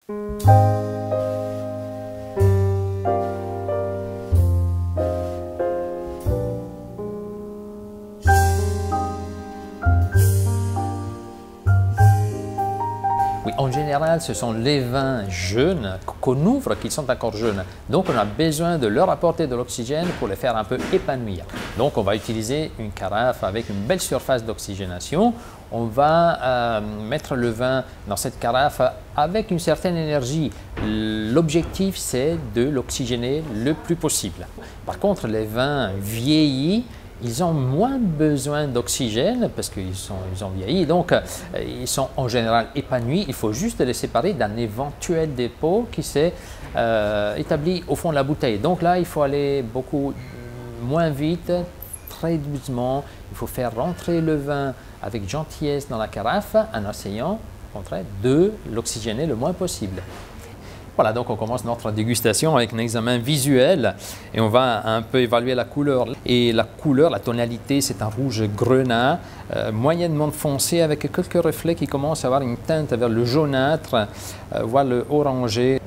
Oui, en général, ce sont les vins jeunes qu'on ouvre qui sont encore jeunes. Donc, on a besoin de leur apporter de l'oxygène pour les faire un peu épanouir. Donc, on va utiliser une carafe avec une belle surface d'oxygénation. On va mettre le vin dans cette carafe avec une certaine énergie. L'objectif, c'est de l'oxygéner le plus possible. Par contre, les vins vieillis, ils ont moins besoin d'oxygène parce qu'ils ont vieilli, donc ils sont en général épanouis. Il faut juste les séparer d'un éventuel dépôt qui s'est établi au fond de la bouteille. Donc là, il faut aller beaucoup moins vite, très doucement. Il faut faire rentrer le vin avec gentillesse dans la carafe en essayant, au contraire, de l'oxygéner le moins possible. Voilà, donc on commence notre dégustation avec un examen visuel et on va un peu évaluer la couleur. Et la couleur, la tonalité, c'est un rouge grenat, moyennement foncé avec quelques reflets qui commencent à avoir une teinte vers le jaunâtre, voire le orangé.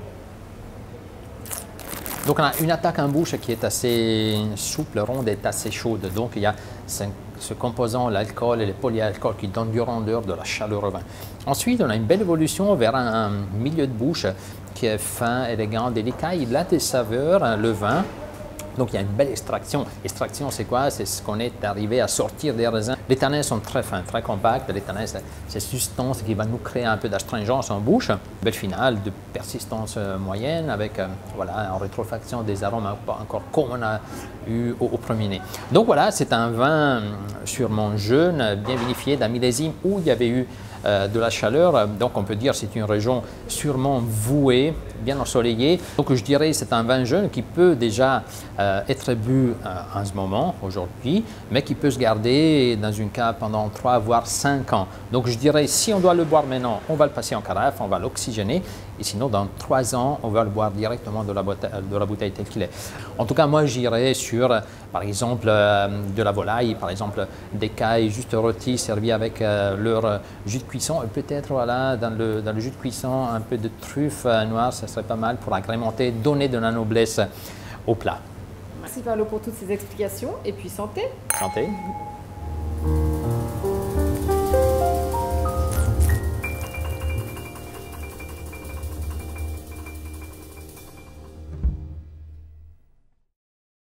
Donc on a une attaque en bouche qui est assez souple, ronde et assez chaude. Donc il y a ce composant, l'alcool et les polyalcools qui donnent du rondeur, de la chaleur au vin. Ensuite, on a une belle évolution vers un milieu de bouche qui est fin, élégant, délicat. Il a des saveurs, le vin. Donc il y a une belle extraction. Extraction, c'est quoi? C'est ce qu'on est arrivé à sortir des raisins. Les tanins sont très fins, très compacts. Les tanins, c'est cette substance qui va nous créer un peu d'astringence en bouche. Belle finale de persistance moyenne avec voilà, en rétrofaction des arômes encore comme on a eu au premier nez. Donc voilà, c'est un vin sûrement jeune, bien vinifié, d'un millésime où il y avait eu de la chaleur. Donc on peut dire que c'est une région sûrement vouée, bien ensoleillée. Donc je dirais que c'est un vin jeune qui peut déjà être bu en ce moment, aujourd'hui, mais qui peut se garder dans une cave pendant 3 voire 5 ans. Donc je dirais si on doit le boire maintenant, on va le passer en carafe, on va l'oxygéner, et sinon dans 3 ans, on va le boire directement de la bouteille telle qu'il est. En tout cas, moi j'irais sur, par exemple, de la volaille, par exemple des cailles juste rôties servies avec leur jus de cuisson, et peut-être voilà, dans le jus de cuisson un peu de truffe noire, ça serait pas mal pour agrémenter, donner de la noblesse au plat. Merci Paolo pour toutes ces explications et puis santé. Santé.